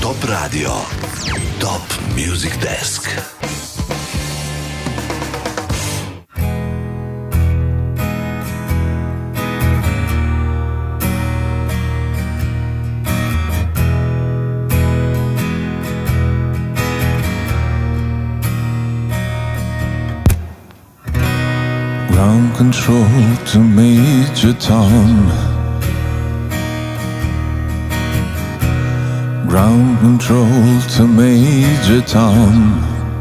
Top Radio. Top Music Desk. Ground control to Major Tom. Ground control to Major Tom.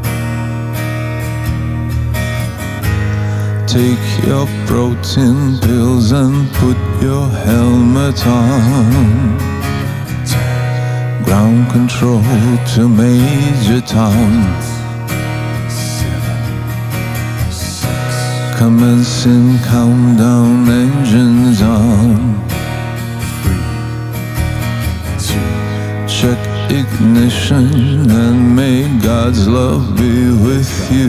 Take your protein pills and put your helmet on. Ground control to Major Tom. Commencing countdown, engines on. 3, 2, check ignition and may God's love be with you.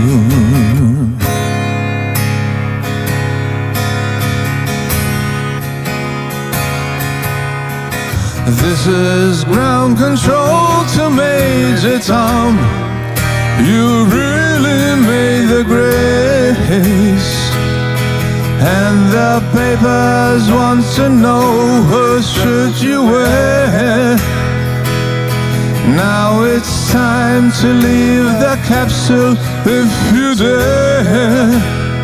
This is ground control to Major Tom. You really made the grace, and the papers want to know what shirt you wear. Now it's time to leave the capsule if you dare.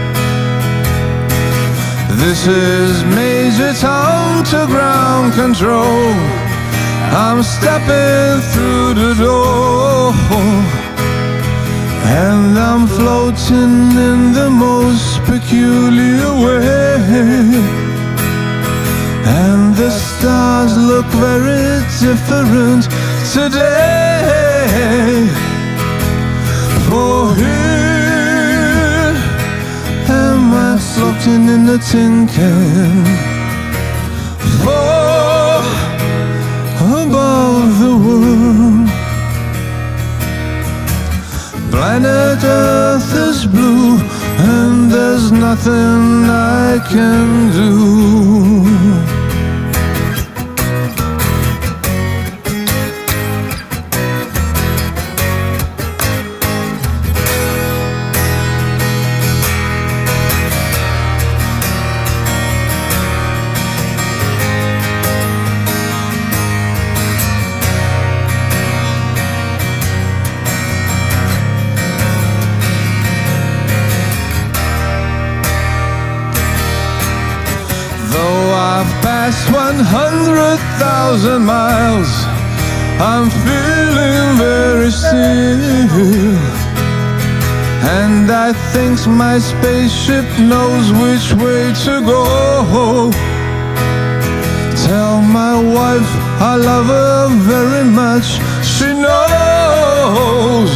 This is Major Tom to ground control. I'm stepping through the door, and I'm floating in the most peculiar way. And the stars look very different today. For here am I floating in a tin can, far above the world. Planet Earth is blue, and there's nothing I can do. Past 100,000 miles, I'm feeling very still, and I think my spaceship knows which way to go. Tell my wife I love her very much, she knows.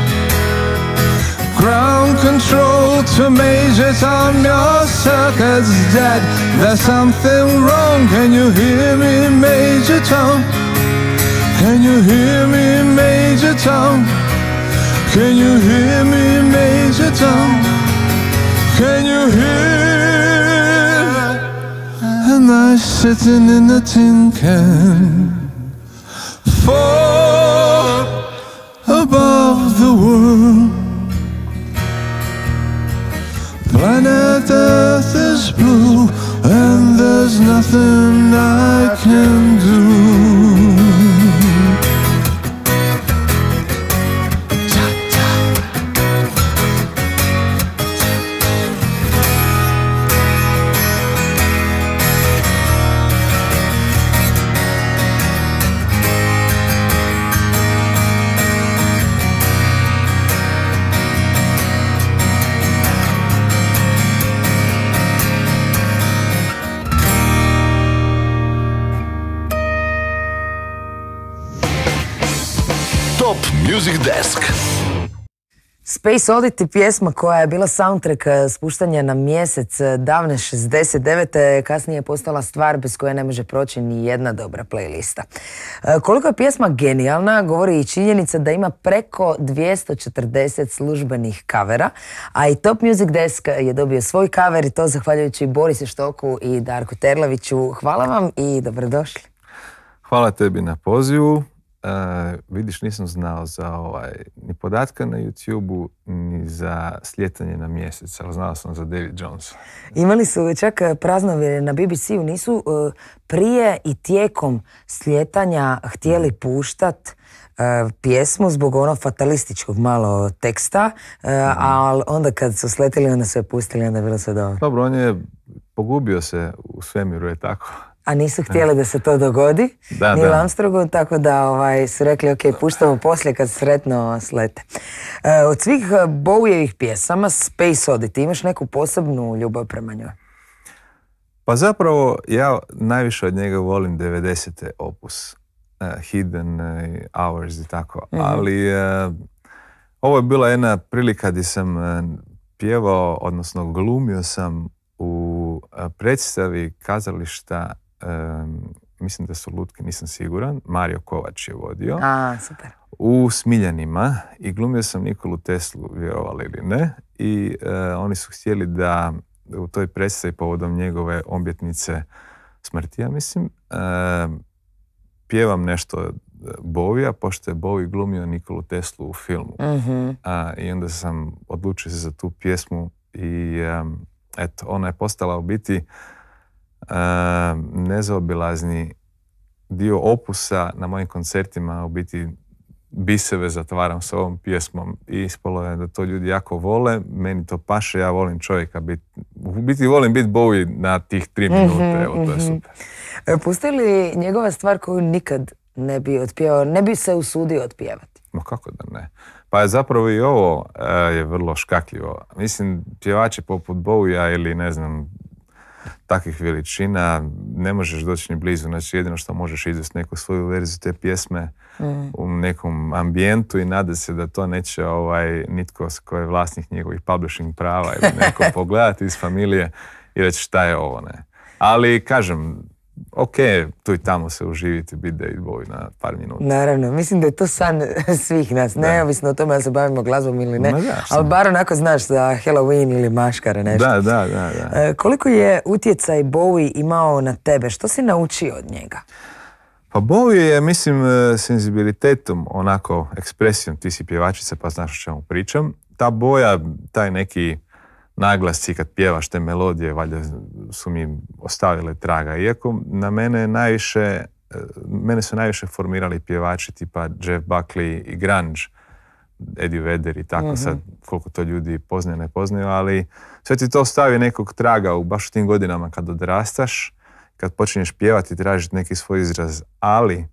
Ground control to Major Tom, your circuit's dead. There's something wrong, can you hear me, Major Tom? Can you hear me, Major Tom? Can you hear me, Major Tom? Can you hear? Am I sitting in a tin can, far above the world? Planet Earth is blue, and there's nothing I can do. Top Music Desk. Space Oddity, pjesma koja je bila soundtrack spuštanja na mjesec davne 69. kasnije je postala stvar bez koje ne može proći ni jedna dobra playlista. Koliko je pjesma genijalna govori i činjenica da ima preko 240 službenih kavera, a i Top Music Desk je dobio svoj kaver i to zahvaljujući Borisu Štoku i Darku Terlaviću. Hvala vam i dobrodošli. Hvala tebi na pozivu vidiš, nisam znao za ni podatka na YouTube-u, ni za slijetanje na mjesec, ali znao sam za David Jones. Imali su čak praznovjerje na BBC-u, nisu prije i tijekom slijetanja htjeli puštat pjesmu zbog ono fatalističkog malo teksta, ali onda kad su sletili, onda su je pustili, onda je bilo sve dobro. Dobro, on je pogubio se u svemiru, je tako. A nisu htjeli da se to dogodi, ni u Armstrongu, tako da su rekli ok, puštamo poslije kad sretno slete. Od svih Bowievih pjesama, Space Oddity, imaš neku posebnu ljubav prema njoj? Pa zapravo ja najviše od njega volim 90. opus, Hidden Hours i tako, ali ovo je bila jedna prilika gdje sam pjevao, odnosno glumio sam u predstavi kazališta, mislim da su Lutke, nisam siguran, Mario Kovač je vodio. Super. U Smiljanima i glumio sam Nikolu Teslu, vjerovali ili ne, i oni su htjeli da u toj predstavi povodom njegove obljetnice smrti, ja mislim, pjevam nešto Bowija, pošto je Bowie glumio Nikolu Teslu u filmu. I onda sam odlučio se za tu pjesmu i eto, ona je postala u biti nezaobilazni dio opusa na mojim koncertima, u biti biseve zatvaram s ovom pjesmom i ispalo je da to ljudi jako vole, meni to paše, ja volim čovjeka u biti volim biti Bowie na tih 3 minute, evo to je super. Postoji li njegova stvar koju nikad ne bi otpjevao, ne bi se usudio otpjevati? Ma kako da ne? Pa je zapravo i ovo je vrlo škakljivo. Mislim, pjevači poput Bowija ili ne znam, takvih veličina ne možeš doći ni blizu. Znači jedino što možeš izvesti neku svoju verziju te pjesme u nekom ambijentu i nada se da to neće nitko ko je vlasnik njegovih publishing prava ili neko pogledati iz familije i reći šta je ovo, ne. Ali kažem, ok, tu i tamo se uživiti, biti David Bowie na par minuta. Naravno, mislim da je to san svih nas, neovisno o tome da se bavimo glazbom ili ne, ali bar onako znaš za Halloween ili maškare nešto. Da. Koliko je utjecaj Bowie imao na tebe? Što si naučio od njega? Pa Bowie je, mislim, senzibilitetom, onako, ekspresijom, ti si pjevačica pa znaš o čemu pričam. Ta boja, taj neki naglasci kad pjevaš te melodije, valjda su mi ostavile traga. Iako na mene su najviše formirali pjevači tipa Jeff Buckley i grunge, Eddie Vedder i tako, sad koliko to ljudi poznaju, ne poznaju, ali sve ti to ostavi nekog traga u baš u tim godinama kad odrastaš, kad počinješ pjevati i tražiti neki svoj izraz, ali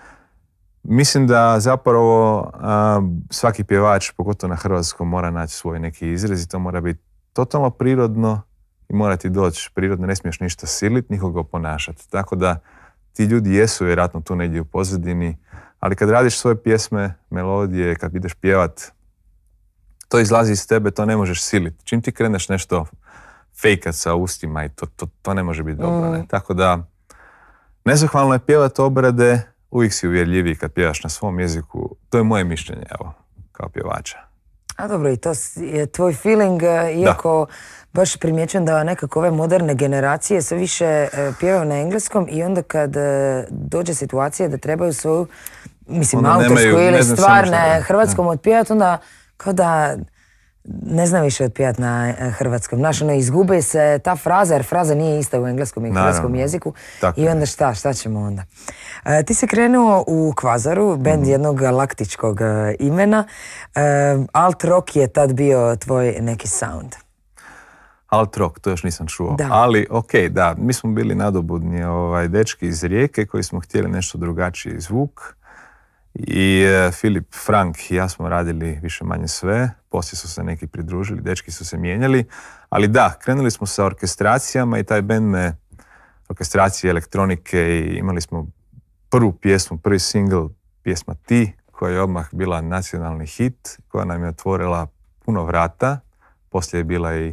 mislim da zapravo svaki pjevač, pogotovo na hrvatskom, mora naći svoj neki izraz i to mora biti totalno prirodno i mora ti doći prirodno, ne smiješ ništa siliti, nikoga oponašati. Tako da ti ljudi jesu vjerojatno tu negdje u pozadini, ali kad radiš svoje pjesme, melodije, kad ideš pjevat, to izlazi iz tebe, to ne možeš siliti. Čim ti kreneš nešto fejkat sa ustima i to ne može biti dobro. Ne? Tako da nezahvalno je pjevat obrade, uvijek si uvjerljiviji kad pjevaš na svom jeziku. To je moje mišljenje, evo, kao pjevača. A dobro, i to je tvoj feeling, iako baš primjećujem da nekako ove moderne generacije sve više pjevaju na engleskom i onda kad dođe situacija da trebaju svoju, mislim, autorsku ili stvarne hrvatskom otpjevati, onda kao da ne znam više otpjevati na hrvatskom. Znaš, izgube se ta fraza, jer fraza nije ista u engleskom i hrvatskom jeziku. I onda šta ćemo onda? Ti si krenuo u Kvazaru, bend jednog galaktičkog imena. Alt rock je tad bio tvoj neki sound. Alt rock, to još nisam čuo. Da. Ali, da, mi smo bili nadobudni dečki iz Rijeke koji smo htjeli nešto drugačiji zvuk. I Filip, Frank i ja smo radili više manje sve, poslije su se neki pridružili, dečki su se mijenjali, ali da, krenuli smo sa orkestracijama i taj band orkestracije elektronike i imali smo prvu pjesmu, prvi single, pjesma Ti, koja je odmah bila nacionalni hit, koja nam je otvorila puno vrata, poslije je bila i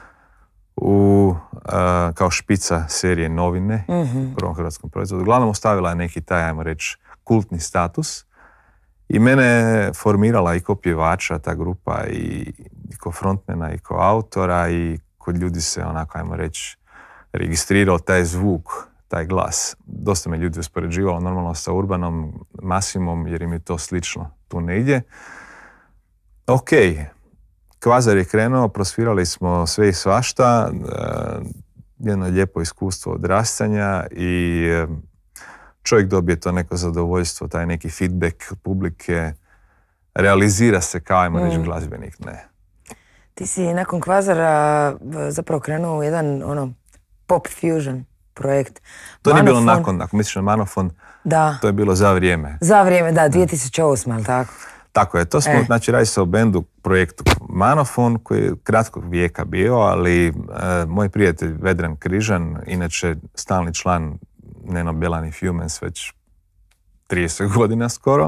kao špica serije Novine, prvom hrvatskom proizvodu. Uglavnom ostavila je neki taj, ajmo reći, kultni status. I mene je formirala i ko pjevača ta grupa i ko frontmana i ko autora i kod ljudi se onako, ajmo reći, registrirao taj zvuk, taj glas. Dosta me ljudi uspoređivalo normalno sa Urbanom, Masimom, jer im je to slično tu negdje. Ok, Kvazar je krenuo, prosvirali smo sve i svašta, jedno lijepo iskustvo odrastanja i čovjek dobije to neko zadovoljstvo, taj neki feedback publike, realizira se kao, ajmo reći, glazbenik, ne. Ti si nakon Kvazara zapravo krenuo u jedan pop fusion projekt. To nije bilo nakon, ako misliš na Manofon, da. To je bilo za vrijeme. Za vrijeme, da, 2008, ali tako? Tako je, to smo, znači radi se o bendu, projektu Manofon, koji je kratkog vijeka bio, ali moj prijatelj Vedran Križan, inače stalni član Neno Bjelan i Humans već 30 godina skoro,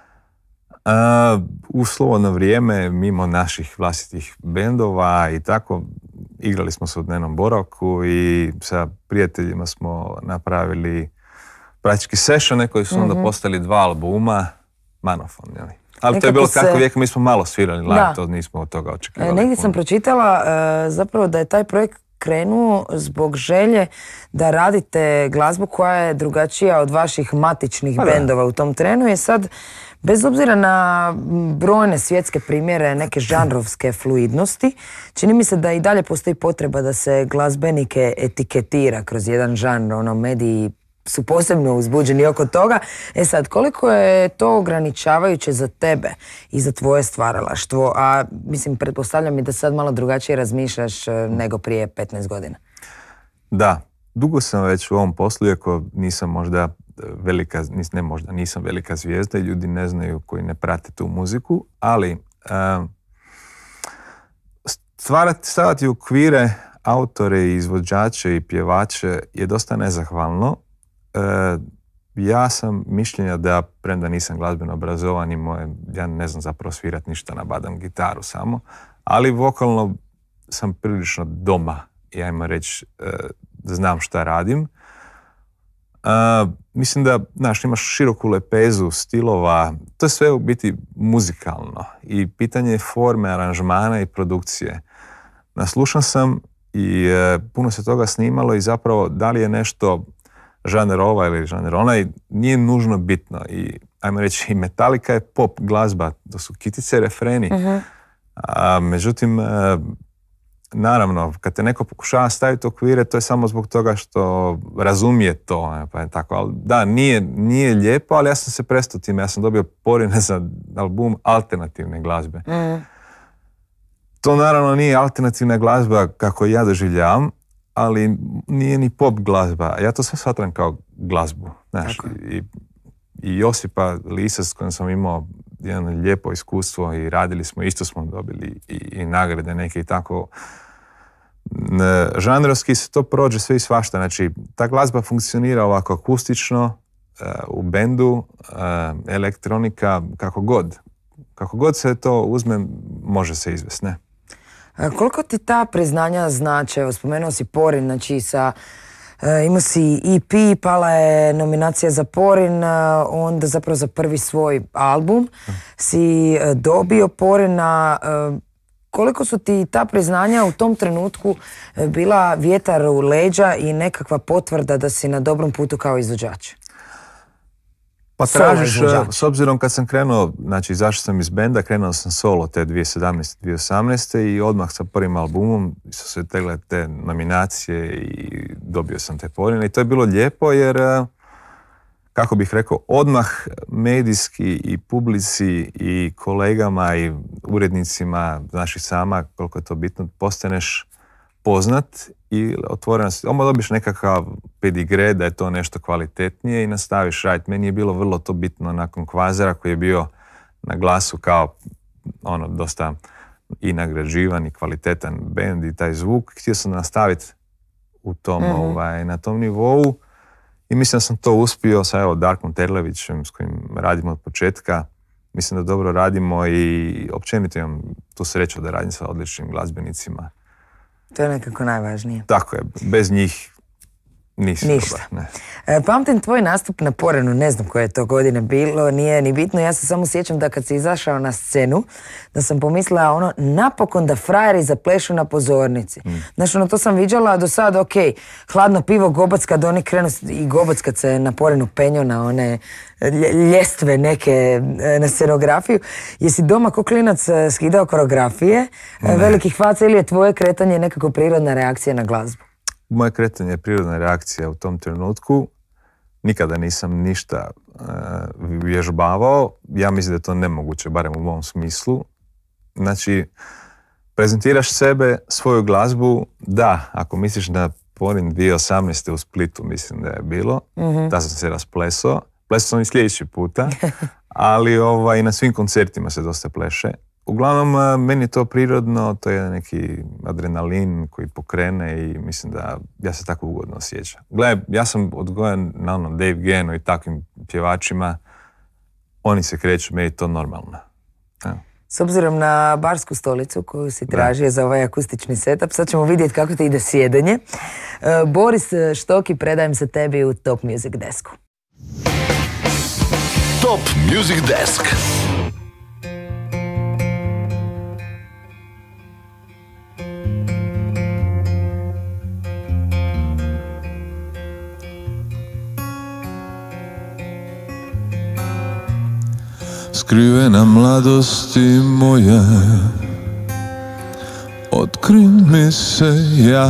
u slobodno vrijeme, mimo naših vlastitih bendova i tako, igrali smo se u dnevnom boravku i sa prijateljima smo napravili praktički sessione koji su onda postali 2 albuma, Manofon, jeli? Ali to je bilo kratko vijeka, mi smo malo svirali live, to nismo od toga očekivali. Negdje sam pročitala zapravo da je taj projekt krenuo zbog želje da radite glazbu koja je drugačija od vaših matičnih bendova u tom trenu. Je sad, bez obzira na brojne svjetske primjere neke žanrovske fluidnosti, čini mi se da i dalje postoji potreba da se glazbenike etiketira kroz jedan žanr, mediji su posebno uzbuđeni oko toga. Sad, koliko je to ograničavajuće za tebe i za tvoje stvaralaštvo? A mislim, pretpostavljam i da sad malo drugačije razmišljaš nego prije 15 godina. Da, dugo sam već u ovom poslu, iako nisam možda velika, nisam velika zvijezda i ljudi ne znaju koji ne prate tu muziku, ali stavati u okvire autore i izvođače i pjevače je dosta nezahvalno. Ja sam mišljenja da, premda nisam glazbeno obrazovan i ja ne znam zapravo svirati ništa na badam gitaru samo, ali vokalno sam prilično doma i ajmo reći znam šta radim. Mislim da, imaš široku lepezu stilova, to je sve u biti muzikalno i pitanje je forme, aranžmana i produkcije. Naslušan sam i puno se toga snimalo i zapravo da li je nešto žaner ovaj ili žaner onaj, nije nužno bitno. I, ajmo reći, i Metallica je pop glazba, to su kitice, refreni. Međutim, naravno, kad te neko pokušava staviti u okvire, to je samo zbog toga što razumije to. Pa je tako. Ali, da, nije lijepo, ali ja sam se prestao time. Ja sam dobio porine za album alternativne glazbe. To naravno nije alternativna glazba kako ja doživljavam, ali nije ni pop glazba. Ja to sve shvatam kao glazbu. Znaš, i Josipa Lisa s kojim sam imao jedno lijepo iskustvo i radili smo, isto smo dobili i nagrade neke i tako. Žanrovski se to prođe sve i svašta. Znači, ta glazba funkcionira ovako akustično, u bendu, elektronika, kako god. Kako god se to uzme, može se izvesti, ne? Koliko ti ta priznanja znače? Evo, spomenuo si Porin, znači imao si EP, pala je nominacija za Porin, onda zapravo za prvi svoj album si dobio Porina. Koliko su ti ta priznanja u tom trenutku bila vjetar u leđa i nekakva potvrda da si na dobrom putu kao izvođač? Pa tražiš, s obzirom kad sam krenuo, znači izašao sam iz benda, krenuo sam solo te 2017-2018 i odmah sa prvim albumom su se tegle te nominacije i dobio sam te Porine i to je bilo lijepo jer, kako bih rekao, odmah medijski i publici i kolegama i urednicima, znaš i sama koliko je to bitno, postaneš poznat i otvoren si. Odmah dobiš nekakav pedigre da je to nešto kvalitetnije i nastaviš raditi. Meni je bilo vrlo to bitno nakon Kvazara koji je bio na Glasu kao dosta i nagrađivan i kvalitetan bend i taj zvuk. Htio sam nastaviti u tom, na tom nivou i mislim da sam to uspio sa Darkom Terlevićem s kojim radimo od početka. Mislim da dobro radimo i općenito imam tu sreću da radim sa odličnim glazbenicima. To je nekako najvažnije. Tako je, bez njih Nisi Ništa. dobar, ne. Pamtim tvoj nastup na Porenu, ne znam koje je to godine bilo, nije ni bitno, ja se samo sjećam da kad si izašao na scenu, da sam pomislila ono, napokon da frajeri zaplešu na pozornici. Znaš, ono, to sam viđala do sad, ok, hladno pivo, gobac, kad oni krenu, i gobac kad se na Porenu penju na one ljestve neke na scenografiju. Jesi doma ko klinac skidao koreografije, velikih faca, ili je tvoje kretanje nekako prirodna reakcija na glazbu? Moje kretanje je prirodna reakcija u tom trenutku. Nikada nisam ništa vježbavao. Ja mislim da je to nemoguće, barem u mom smislu. Znači, prezentiraš sebe, svoju glazbu. Da, ako misliš na Porin 2018. u Splitu, mislim da je bilo, da sam se rasplesao. Plesao sam i sljedeći puta, ali i na svim koncertima se dosta pleše. Uglavnom, meni je to prirodno, to je neki adrenalin koji pokrene i mislim da ja se tako ugodno osjećam. Gledaj, ja sam odgojen na Dave Genu i takvim pjevačima, oni se kreću, meni je to normalno. Ja. S obzirom na barsku stolicu koju si tražio za ovaj akustični setup, sad ćemo vidjeti kako ti ide sjedenje. Boris Štoki, predajem se tebi u Top Music Desku. Top Music Desk. Skrivena mladosti moja, otkri mi se ja,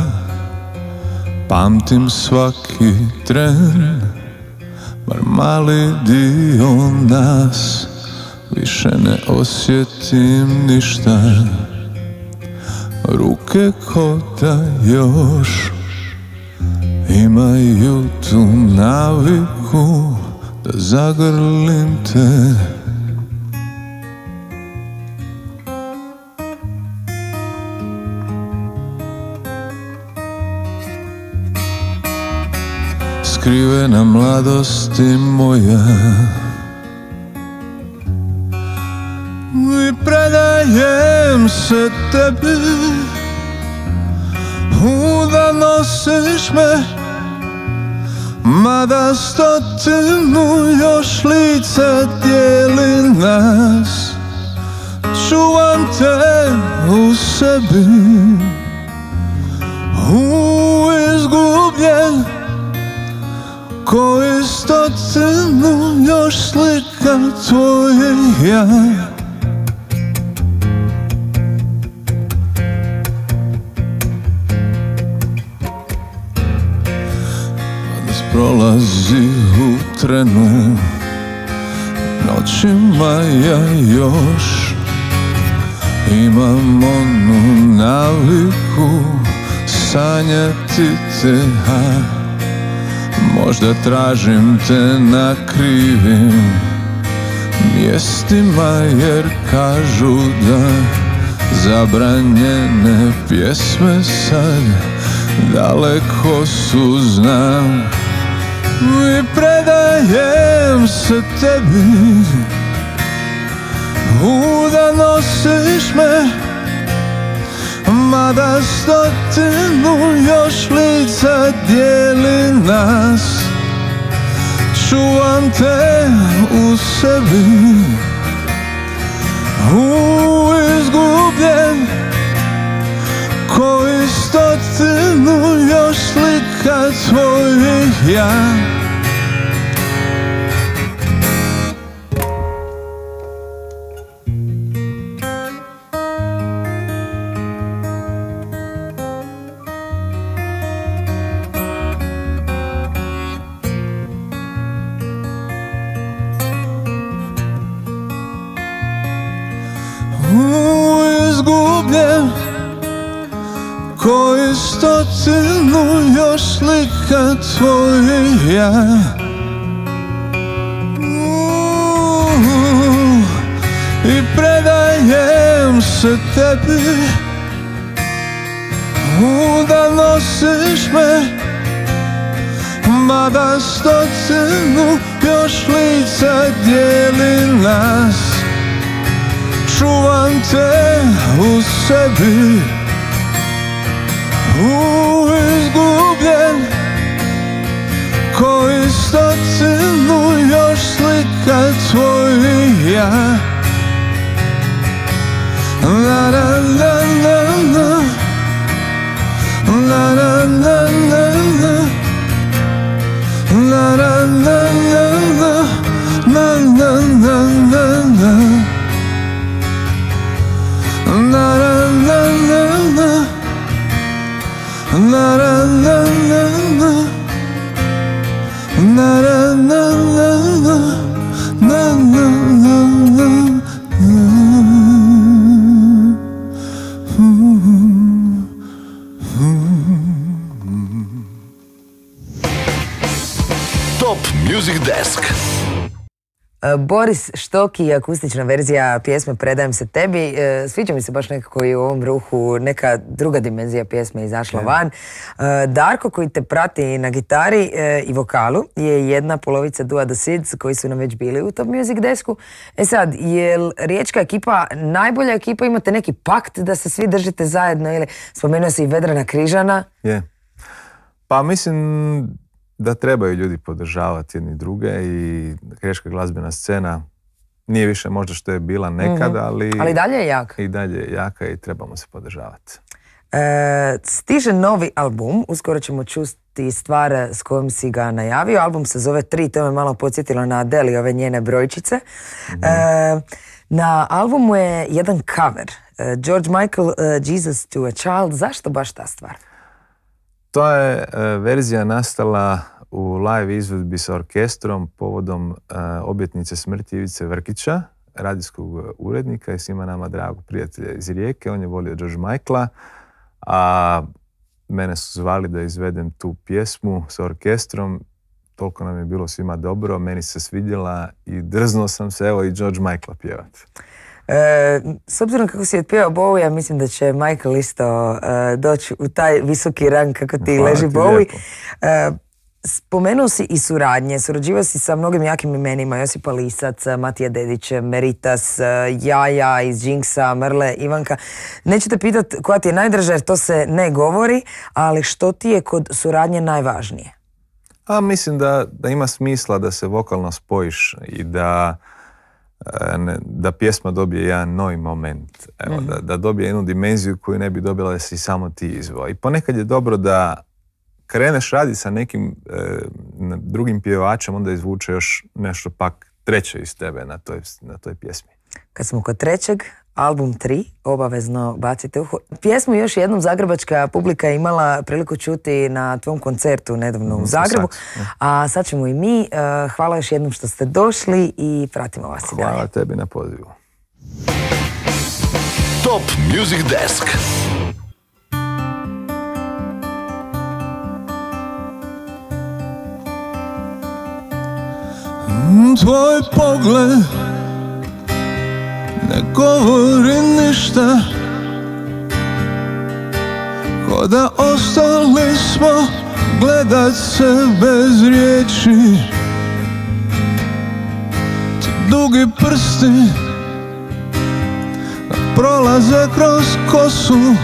pamtim svaki tren, bar mali dio nas, više ne osjetim ništa, ruke ko da još imaju tu naviku da zagrlim te. Skrivena mladosti moja, i predajem se tebi, da nosiš me, mada stotinu još lica dijeli nas. Čuvam te u sebi, izgubljen, koji stotinu još slika tvoje ja. Danas prolazi u trenu, noćima ja još imam onu naviku sanjati te, možda tražim te na krivim mjestima, jer kažu da zabranjene pjesme sad daleko su, znam. I predajem se tebi, da nosiš me, mada stotinu još lica dijeli nas. Čuvam te u sebi, izgubljen, koji stotinu još slika tvojih ja. Izgubljen, koji stotinu još slika tvojih ja. I predajem se tebi, da nosiš me, mada stotinu još lica dijeli nas. Čuvam te u sebi, izgubljen, koji stotinu još slika tvojih ja. La la la la la, la la la la la, la la la la la, la la la la la, la la la la la, la la la la la, la la la la la, la la la la. Top Music Desk. Boris Štoki, akustična verzija pjesme Predajem se tebi. Sviđa mi se baš nekako i u ovom ruhu neka druga dimenzija pjesme izašla van. Darko, koji te prati na gitari i vokalu, je jedna polovica Dua The Seeds koji su nam već bili u Top Music Desku. E sad, je li riječka ekipa najbolja ekipa? Imate neki pakt da se svi držite zajedno? Ili spomenuo si i Vedrana Križana? Je. Pa mislim da trebaju ljudi podržavati jedni druge i riječka glazbena scena nije više možda što je bila nekad, ali dalje je jaka. I dalje je jaka i trebamo se podržavati. Stiže novi album, uskoro ćemo čuti stvar s kojom si ga najavio. Album se zove 3, to me malo podsjetilo na Adele i ove njene brojčice. Na albumu je jedan cover, George Michael, Jesus to a Child. Zašto baš ta stvar? To je verzija nastala u live izvedbi sa orkestrom povodom obljetnice smrti Ivice Vrkića, radijskog urednika i svima nama dragog prijatelja iz Rijeke. On je volio George Michaela, a mene su zvali da izvedem tu pjesmu sa orkestrom. Toliko nam je bilo svima dobro, meni se svidjela i drznuo sam se, evo, i George Michaela pjevati. S obzirom kako si otpjevao Bowie, ja mislim da će Michael isto doći u taj visoki rang kako ti leži Bowie. Spomenuo si i suradnje, surađivao si sa mnogim jakim imenima, Josipa Lisac, Matija Dedić, Meritas, Jaja iz Jinxa, Mrle, Ivanka. Neću te pitat koja ti je najdraža jer to se ne govori, ali što ti je kod suradnje najvažnije? Mislim da ima smisla da se vokalno spojiš i da pjesma dobije jedan novi moment. Evo, da dobije jednu dimenziju koju ne bi dobila da si samo ti izveo. I ponekad je dobro da kreneš raditi sa nekim drugim pjevačem, onda izvuče još nešto pak treće iz tebe na toj pjesmi. Kad smo kod trećeg, album 3, obavezno bacite uho. Pjesmu još jednom zagrebačka publika je imala priliku čuti na tvom koncertu nedavno u Zagrebu, a sad ćemo i mi. Hvala još jednom što ste došli i pratimo vas i dalje. Hvala tebi na pozivu. Top Music Desk. Tvoj pogled ne govori ništa, ko da ostali smo gledat se bez riječi. Ti dugi prsti prolaze kroz kosu,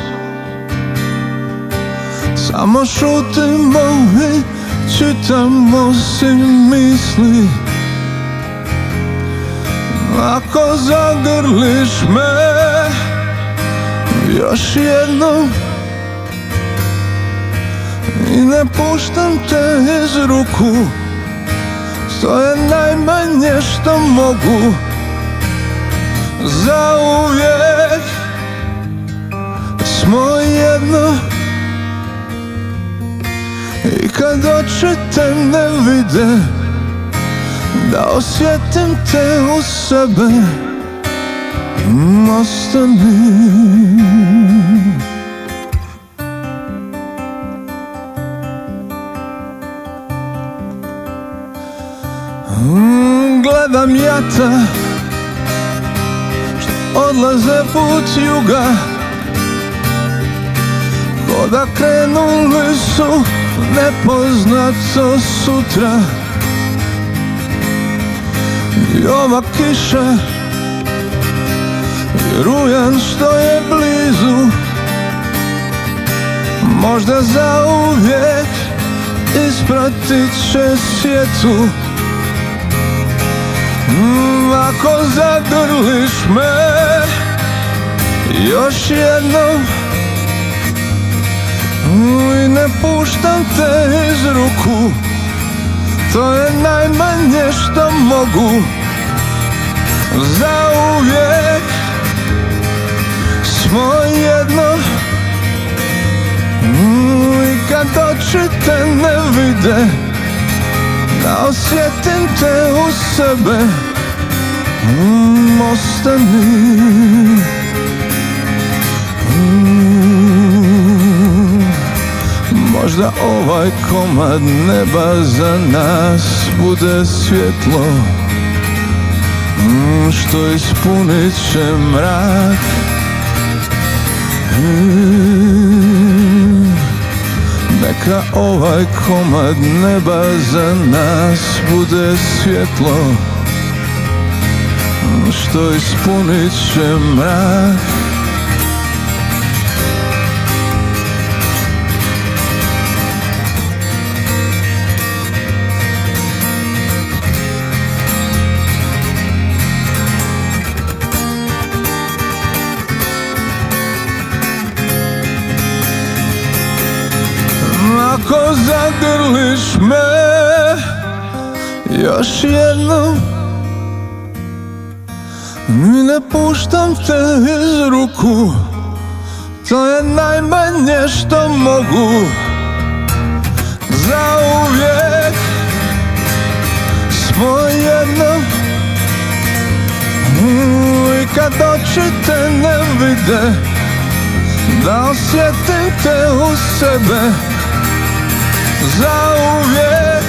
samo šutimo i čitamo si misli. Ako zagrliš me još jednom i ne puštam te iz ruku, to je najmanje što mogu. Zauvijek smo jedno i kad oči te ne vide, da osjetim te u sebe, ostani. Gledam jata što odlaze put juga, ko da krenuli su nepoznato sutra. I ova kiša i rujan što je blizu, možda zauvijek ispratit će svijetu. Ako zagrliš me još jednom i ne puštam te iz ruku, to je najmanje što mogu. Zauvijek smo jedno i kad oči te ne vide, da osjetim te u sebe. Ostani. Možda ovaj komad neba za nas bude svjetlo što ispunit će mrak. Neka ovaj komad neba za nas bude svjetlo što ispunit će mrak. Ako zagrliš me još jednom i ne puštam te iz ruku, to je najmanje što mogu. Zauvijek smo jedno i kad oči te ne vide, da osjetim te u sebe. Zauvijek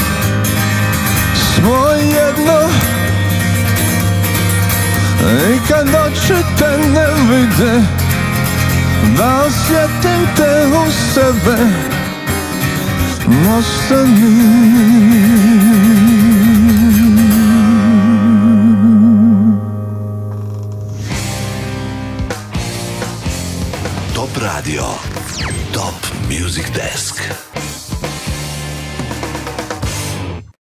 smo jedno i kad oči te ne vide, da osjetim te u sebe. Ostani. Top Radio, Top Music Desk.